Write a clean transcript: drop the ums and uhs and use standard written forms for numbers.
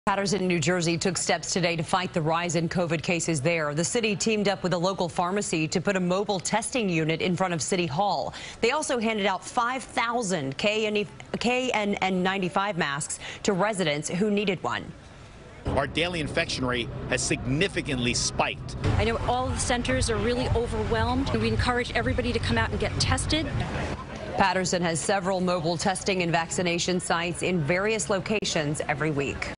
Paterson, New Jersey took steps today to fight the rise in COVID cases there. The city teamed up with a local pharmacy to put a mobile testing unit in front of City Hall. They also handed out 5,000 KN95 masks to residents who needed one. Our daily infection rate has significantly spiked. I know all of the centers are really overwhelmed. We encourage everybody to come out and get tested. Paterson has several mobile testing and vaccination sites in various locations every week.